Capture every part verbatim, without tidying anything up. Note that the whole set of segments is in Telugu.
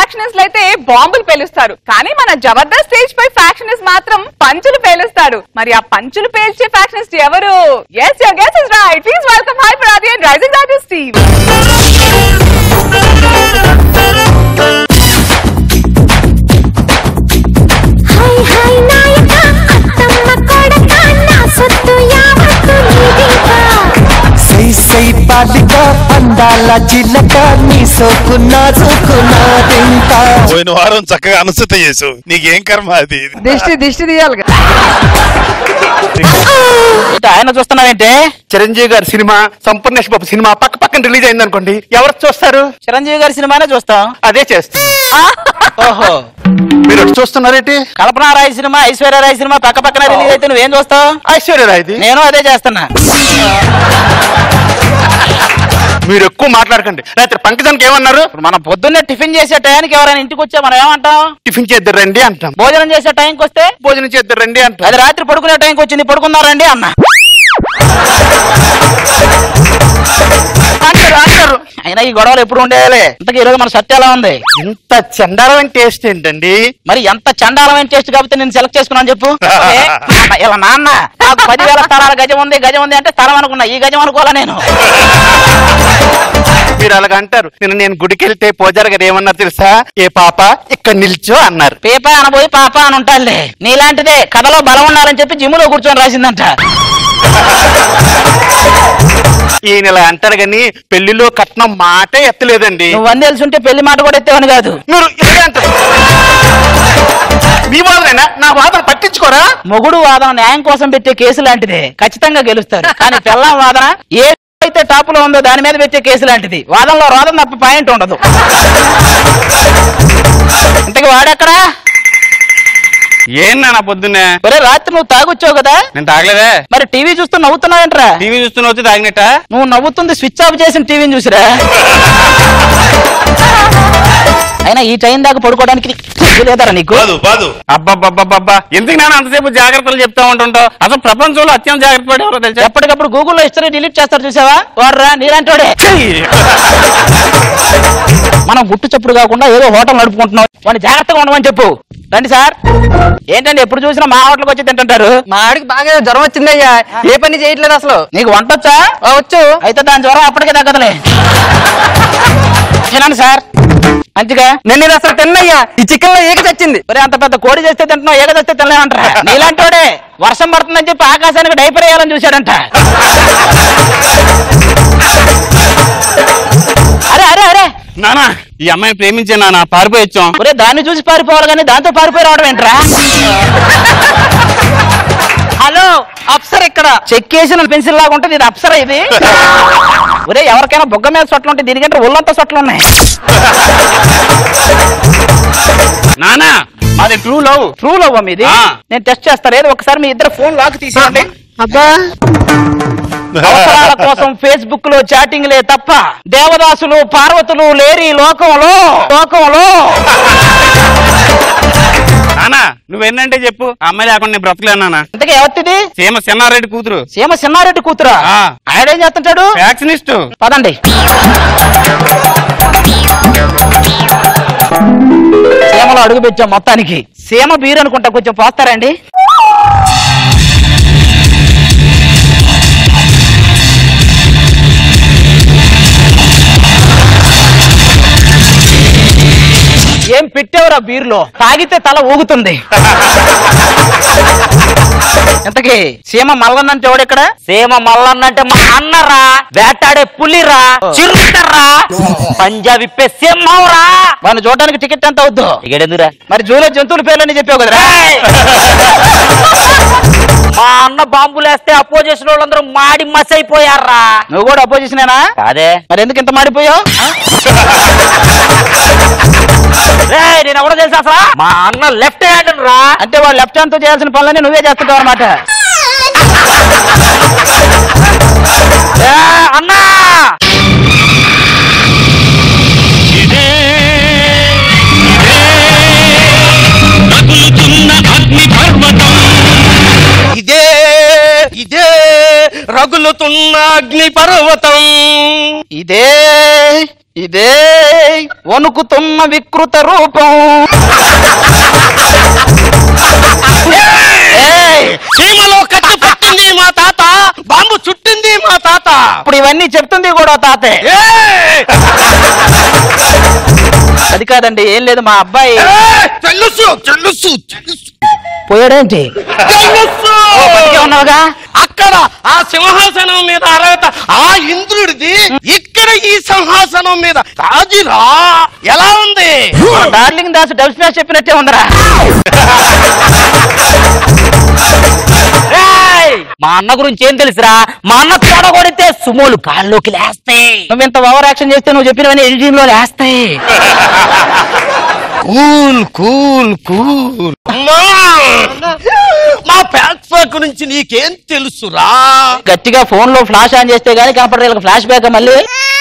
ఫ్యాక్షనిస్టులు అయితే బాంబులు పేలుస్తారు, కానీ మన జబర్దస్త్ స్టేజ్ పై ఫ్యాక్షనిస్ట్ మాత్రం పంచులు పేలుస్తాడు. మరి ఆ పంచులు పేల్చే ఫ్యాక్షనిస్ట్ ఎవరు? yes your guess is right. Please welcome Hyper Adi and Rising Artist team. Hi hi nayaka attamma kodaka na sottu yavattu nidika sai sai balika pandala jilaka ni sokuna sokuna dinka పోయిన వారం చక్కగా అనుసత చేసావు, నీకేం కర్మ అది? దిష్టి దిష్టి తీయాలి కదా. ఆయన చూస్తున్నారంటే చిరంజీవి గారి సినిమా సంపూర్ణేష్ బాబు సినిమా పక్క పక్కన రిలీజ్ అయింది అనుకోండి, ఎవరు చూస్తారు? చిరంజీవి గారి సినిమానే చూస్తాం. అదే చేస్తాం. ఓహో, మీరు చూస్తున్నారేంటి? కల్పనారాయ్ సినిమా ఐశ్వర్యరాయ్ సినిమా పక్క పక్కన రిలీజ్ అయితే నువ్వేం చూస్తావు? ఐశ్వర్యరాయ్ది. నేను అదే చేస్తున్నా. మీరు ఎక్కువ మాట్లాడకండి. రాత్రి పంకజానికి ఏమన్నారు? మనం పొద్దున్నే టిఫిన్ చేసే టైంకి ఎవరైనా ఇంటికి వచ్చా మనం ఏమంటాం? టిఫిన్ చేద్దరు రండి అంటాం. భోజనం చేసే టైంకి వస్తే భోజనం చేద్దరు రండి అంటాం. అది రాత్రి పడుకునే టైంకి వచ్చింది, పడుకున్నారండి అన్న అంటారు అంటారు. అయినా ఈ గొడవలు ఎప్పుడు ఉండేయాలి. ఇంతకీ ఈ రోజు మన షర్ట్ ఎలా ఉంది? ఇంత చండాలమైన టేస్ట్ ఏంటండి? మరి ఎంత చండాలమైన టేస్ట్ కాబట్టి నేను సెలెక్ట్ చేసుకున్నాను చెప్పు. ఇలా నాన్న నాకు పదివేల స్థలాల గజం ఉంది గజం ఉంది అంటే స్థలం అనుకున్నా, ఈ గజం అనుకోవాలా నేను? మీరు అలాగ అంటారు. నేను నేను గుడికి వెళ్తే పూజారి గారు ఏమన్నారు తెలుసా? ఏ పాప ఇక్కడ నిల్చో అన్నారు. పేప అనబోయి పాప అని ఉంటానులే. నీలాంటిదే కథలో బలం ఉండాలని చెప్పి జిమ్ లో కూర్చొని రాసిందంట. ఈయన ఇలా అంటారు కానీ పెళ్లిలో కట్నం మాట ఎత్తలేదండి. నువ్వు అన్ని తెలుసుంటే పెళ్లి మాట కూడా ఎత్తేవని కాదు. మీరు ఇలాగే అంటారు. మీ వాదనైనా నా వాదన పట్టించుకోరా? మొగుడు వాదన న్యాయం కోసం పెట్టే కేసు లాంటిదే, ఖచ్చితంగా గెలుస్తారు. కానీ పెళ్ళాం వాదన ఏ అయితే టాప్ లో ఉందో దాని మీద పెట్టే కేసు లాంటిది. వాదనలో రోదం తప్ప పాయింట్ ఉండదు. ఇంతకీ వాడెక్కడా? ఏం నా పొద్దున్నే? ఒరే రాత్రి నువ్వు తాగొచ్చావు కదా? నేను తాగలేదే. మరి టీవీ చూస్తూ నవ్వుతున్నావేంట్రా? టీవీ చూస్తున్న వచ్చి తాగినట్ట? నువ్వు నవ్వుతుంది స్విచ్ ఆఫ్ చేసిన టీవీని చూసిరా. అయినా ఈ టైం దాకా పడుకోవడానికి లేదరా నీకు? అబ్బాబ్బాబ్బా, ఎందుకు నేను అంతసేపు జాగ్రత్తలు చెప్తా ఉంటుంటావు? అసలు ప్రపంచంలో అత్యంత జాగ్రత్త పడేవారో తెలుసా? ఎప్పటికప్పుడు గూగుల్లో హిస్టరీ డిలీట్ చేస్తారు చూసావా? వాడరా నీలాంటోడే. మనం గుట్టు చప్పుడు కాకుండా ఏదో హోటల్ నడుపుకుంటున్నాం, వాడిని జాగ్రత్తగా ఉండమని చెప్పు. రండి సార్. ఏంటండి ఎప్పుడు చూసినా మా హోటల్కి వచ్చి తింటుంటారు? మా ఆడికి బాగా జ్వరం వచ్చిందయ్యా, ఏ పని చేయట్లేదు అసలు. నీకు వంట వచ్చా? వచ్చు. అయితే దాని జ్వరం అప్పటికే తగ్గదులే. తినండి సార్ మంచిగా. నేను ఇది అసలు తిన్నయ్యా, ఈ చికెన్ లో ఏక చచ్చింది. మరి అంత పెద్ద కోడి చేస్తే తింటున్నావు, ఏక చేస్తే తినలేమంటారా? నీలాంటోడే వర్షం పడుతుందని చెప్పి ఆకాశానికి డైపర్ వేయాలని చూశాడంట. అరే అరే అరే నానా, ఈ అమ్మాయి ప్రేమించే నానా, పారిపోయి వచ్చాం. ఒరే దాన్ని చూసి పారిపోవాలి కానీ దాంతో పారిపోయి రావడం ఏంట్రా? హలో అప్సర్, ఇక్కడ చెక్ చేసిన పెన్సిల్ లాగా ఉంటుంది ఇది అప్సరా ఇది? ఒరే ఎవరికైనా బొగ్గ మీద సొట్లు ఉంటాయి, దీనికంటే ఒళ్ళంతా సొట్లు ఉన్నాయి. నానా మాది ట్రూ లవ్. ట్రూ లవ్ మీది? నేను టెస్ట్ చేస్తాను. ఏదో ఒకసారి మీ ఇద్దరు ఫోన్ లాక్ తీసుకోండి. అబ్బా, అవసరాల కోసం ఫేస్బుక్ లో చాటింగ్లే తప్ప దేవదాసులు పార్వతులు లేరి లోకంలో లోకంలో. నానా నువ్వేంటంటే చెప్పు, అమ్మాయి లేకుండా నేను బ్రతకలేనా? ఇంతకీ ఎవరిది? సీమ సిన్నారెడ్డి కూతురు. సీమ సిన్నారెడ్డి కూతురా? ఆయనేం చేస్తుంటాడు? ఫ్యాక్షనిస్ట్. పదండి. సీమలో అడుగు పెట్టాం మొత్తానికి. సీమ బీరు అనుకుంటా, కొంచెం పోస్తారండి. ఏం పెట్టేవరా బీరులో? తాగితే తల ఊగుతుంది. ఇంతకీ సీమ మల్లన్న అంటే ఎవడెక్కడ? సీమ మల్లన్న అంటే మా అన్నరా, వేటాడే పులిరా, చిరుతరా, పంజా విప్పే సింహంరా. వాడిని చూడడానికి టికెట్ ఎంత అవుద్దు? టికెట్ ఎందుకురా? మరి జూలో జంతువుల పేర్లని చెప్పావు కదరా. మా అన్న బాంబులేస్తే అపోజిషన్ వాళ్ళందరూ మాడి మస్ అయిపోయారా. నువ్వు కూడా అపోజిషనేనా? అదే. మరి ఎందుకు ఇంత మాడిపోయావు? నేను ఎవడో తెలుసా అసలు? మా అన్న లెఫ్ట్ హ్యాండ్ రా. అంటే వాడు లెఫ్ట్ హ్యాండ్ తో చేయాల్సిన పనులన్నీ నువ్వే చేస్తుంటావు అనమాట. అన్నా ఇదే ఇదే రగులుతున్న అగ్ని పర్వతం. ఇదే ఇదే వణుకుతున్న వికృత రూపం. సీమలో కత్తి పట్టింది మా తాత, బాంబు చుట్టింది మా తాత. ఇప్పుడు ఇవన్నీ చెప్తుంది కూడా తాతే. అది కాదండి, ఏం లేదు, మా అబ్బాయి తెలుసు తెలుసు తెలుసు పోయాడేంటి? ఉన్నావుగా అక్కడ ఆ సింహాసనం మీద అర్హత ఆ ఇంద్రుడిది, ఇక్కడ ఈ సింహాసనం మీద రాజురా. ఎలా ఉంది? డార్లింగ్ దాస్ డబ్ స్మాష్ చెప్పినట్టే ఉందరా. మా అన్న గురించి ఏం తెలుసురా? మా అన్న తొడగొడితే సుమోలు కాళ్ళలోకి లేస్తాయి. నువ్వు ఇంత ఓవర్ యాక్షన్ చేస్తే నువ్వు చెప్పినవన్నీ ఎడిటింగ్ లో లేస్తాయి. Cool cool cool. మా ప్యాక్ ప్యాక్ నుంచి నీకేం తెలుసురా? గట్టిగా ఫోన్ లో ఫ్లాష్ ఆన్ చేస్తే గానీ కనపడే ఫ్లాష్ బ్యాక్ మళ్ళీ.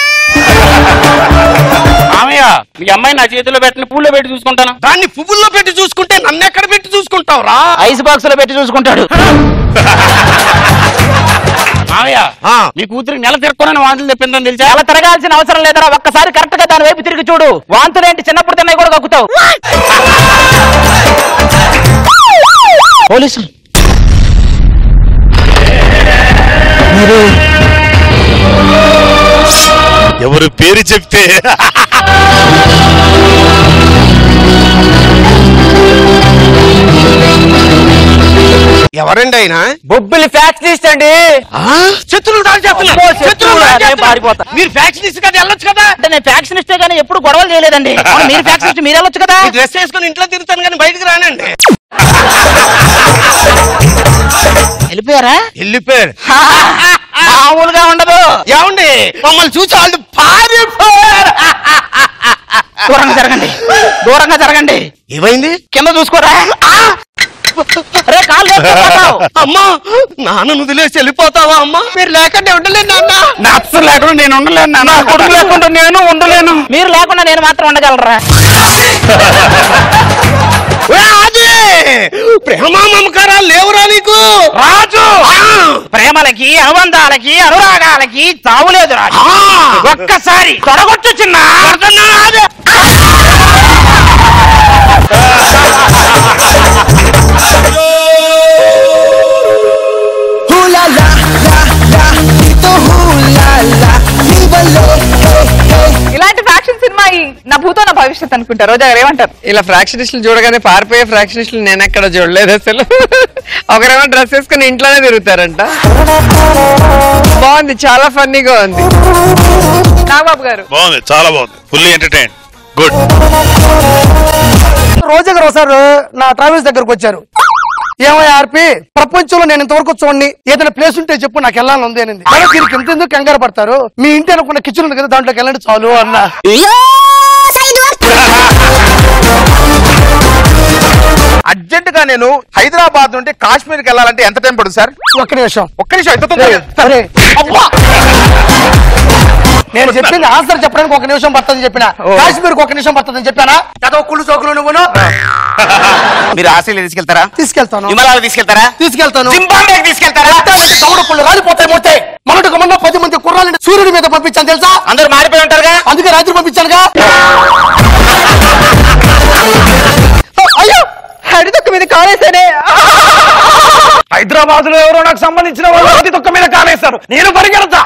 మామయ్య మీ అమ్మాయి నా చేతిలో పెట్టిన పూల్లో పెట్టి చూసుకుంటాను. దాన్ని పువ్వుల్లో పెట్టి చూసుకుంటే నన్ను ఎక్కడ పెట్టి చూసుకుంటావురా? ఐస్ బాక్స్ లో పెట్టి చూసుకుంటాడు. మామయ్య మీ కూతురికి నెల తిరగకొని వాంతులు తెప్పిందని తెలుసా? చాలా తిరగాల్సిన అవసరం లేదరా, ఒక్కసారి కరెక్ట్ గా దాని వైపు తిరిగి చూడు. వాంతులేంటి, చిన్నప్పుడు తిన్నాయి కూడా కక్కుతావు. పోలీసులు మీరు ఎవరు పేరు చెప్తే ఎవరండి ఆయన? బొబ్బిలి ఫ్యాక్టరీస్ట్ అండి. శత్రువులు దాడి చేస్తున్నారు. అమ్మో, శత్రువులు శత్రువులు దాడి నేను చేస్తున్నారు. పారిపోతా. మీరు ఫ్యాక్షనిస్ట్ కదా, వెళ్ళొచ్చు కదా. అంటే నేను ఫ్యాక్షనిస్టే కానీ ఎప్పుడు గొడవలు చేయలేదండి. అవును, మీరు ఫ్యాక్షనిస్ట్, మీరు వెళ్ళొచ్చు కదా. ఈ డ్రెస్ వేసుకుని ఇంట్లో తిరుగుతాను కానీ బయటకు రానండి. వెళ్ళిపోయారా? వెళ్ళిపోయారు. మామూలుగా ఉండదు. ఏమండి మమ్మల్ని చూసి వాళ్ళు పారిపోయారు. దూరంగా జరగండి, దూరంగా జరగండి. ఏమైంది? కింద చూసుకోరా. అరే కాళ్ళు లేపుతావు. అమ్మా నాన్న వదిలేసి వెళ్ళిపోతావా? అమ్మా మీరు లేకుండా ఉండలేను నాన్న. నా అసలు లేకుండా నేను ఉండలేను నాన్న. కొడుకు లేకుండా నేను ఉండలేను. మీరు లేకుండా నేను మాత్రం ఉండగలరా? రాజు ప్రేమ మమకారాలు లేవురా నీకు? రాజు ప్రేమలకి, అనుబంధాలకి, అనురాగాలకి తావులేదు రాజు. ఒక్కసారి తొడగొచ్చు చిన్న. ఇలాంటి ఫ్యాక్షన్ సినిమా ఈ నా భూతో నా భవిష్యత్ అనుకుంటారు. రోజా గారు ఏమంటారు? ఇలా ఫ్రాక్షనిస్టులు చూడగానే పారిపోయే ఫ్రాక్షనిస్టులు నేను ఎక్కడ చూడలేదు అసలు. ఒకరేమో డ్రెస్ వేసుకుని ఇంట్లోనే తిరుగుతారంట. బాగుంది, చాలా ఫన్నీగా ఉంది. నాగబాబు గారు బాగుంది, చాలా బాగుంది, ఫుల్లీ ఎంటర్టైన్, గుడ్. రోజా గారు ఒకసారి నా ట్రావెల్స్ దగ్గరకు వచ్చారు. ఏమయ్య ఆర్పి, ప్రపంచంలో నేను ఇంతవరకు చూడండి ఏదైనా ప్లేస్ ఉంటే చెప్పు, నాకు వెళ్ళాలని ఉంది అనింది. దీనికి ఎంత ఎందుకు కంగారు పడతారు, మీ ఇంటి అనుకున్న కిచెన్ ఉంది కదా, దాంట్లోకి వెళ్ళండి చాలు అన్నా. అర్జెంట్ గా నేను హైదరాబాద్ నుండి కాశ్మీర్ కి వెళ్ళాలంటే ఎంత టైం పడుతుంది సార్? ఒక్క నిమిషం ఒక్క నిమిషం ఎంత తొందరగా? సరే నేను చెప్పింది ఆన్సర్ చెప్పడానికి ఒక నిమిషం పడుతుంది చెప్పిన, కాశ్మీర్ ఒక నిమిషం పడుతుందని చెప్పానా? చదవ కుళ్ళు చోకులు నువ్వును. మీరు ఆస్ట్రేలియా తీసుకెళ్తారా? తీసుకెళ్తాను. హిమాలయాలు తీసుకెళ్తారా? తీసుకెళ్తాను. జింబాబ్వేకి తీసుకెళ్తారా? తమ్ముడు పుళ్ళు రాలిపోతాయి మొట్టే. మొన్నటికి మొన్న పది మంది కుర్రాలని సూర్యుడి మీద పంపించాను తెలుసా? అందరూ మారిపోయి ఉంటారుగా, అందుకే రాత్రి పంపించానుగా. అయ్యో హడి తొక్క మీద కాలేసానే. హైదరాబాద్ లో ఎవరో నాకు సంబంధించిన వాళ్ళు హడి తొక్క మీద కాలేస్తారు, నేను పరిగెడతా.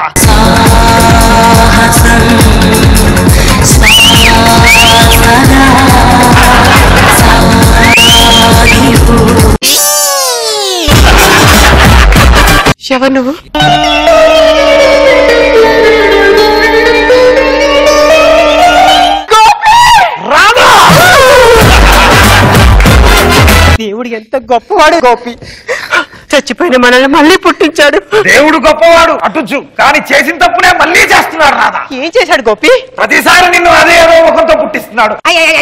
ఎవరు నువ్వు? దేవుడు ఎంత గొప్పవాడు గోపి. చచ్చిపోయిన మనల్ని మళ్ళీ పుట్టించాడు. దేవుడు గొప్పవాడు అటుచు, కానీ చేసిన తప్పునే మళ్ళీ చేస్తున్నాడు. రాదా ఏం చేశాడు గోపి? ప్రతిసారి నిన్ను అదే ఏదో ముఖంతో పుట్టిస్తున్నాడు.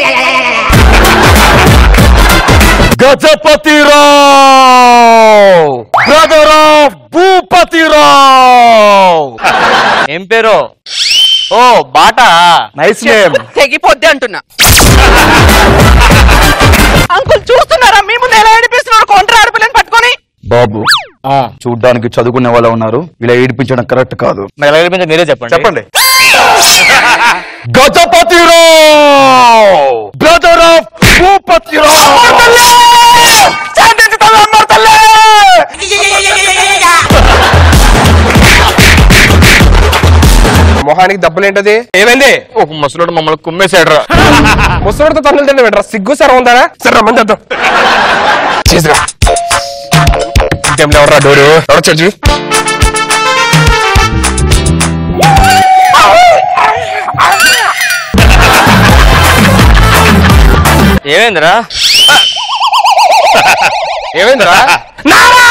గజపతిరావ్, బ్రదర్ ఆఫ్ భూపతిరావ్. ఏం పేరు? ఓ బాటా, నైస్ నేమ్. తెగిపోద్ది అంటున్నా. అంకుల్ చూస్తున్నారా మీ ముందు ఎలా ఏడిపిస్తున్నారు కొండ్ర ఆడపిల్లని పట్టుకొని? బాబు చూడ్డానికి చదువుకునే వాళ్ళు ఉన్నారు, ఇలా ఏడిపించడం కరెక్ట్ కాదు. ఎలా ఏడిపించాలి మీరే చెప్పండి. చెప్పండి. Gajapathi Rao brother of Bhupathi Rao. మొహానికి దెబ్బలేంటది? ఏమైంది? ఒక ముసలోడు మమ్మల్ని కుమ్మేశాడు రా. ముసలితో తన్నులు తింటే పెట్టరా, సిగ్గు సరే ఉందారా? సరే రమ్మని చేద్దాం. చేసిరా ఎవరా డోరు ఎవరొచ్చాడు? ఏమైందిరా? ఏమైందిరా? నారా